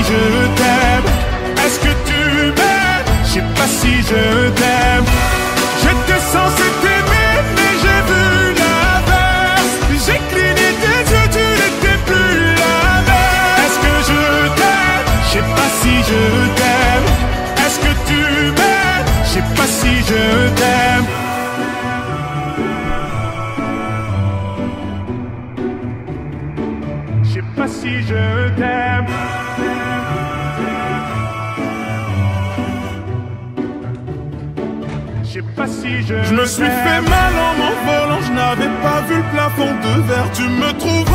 je t'aime. Est-ce que tu m'aimes? Je sais pas si je t'aime. J'étais censé t'aimer, mais j'ai vu l'inverse. J'ai cligné tes yeux, tu n'étais plus la même. Est-ce que je t'aime? Je sais pas si je t'aime. Est-ce que tu m'aimes? Je sais pas si je t'aime. Je sais pas si je t'aime. Je sais pas si je me suis fait mal en m'envolant. Je n'avais pas vu le plafond de verre. Tu me trouves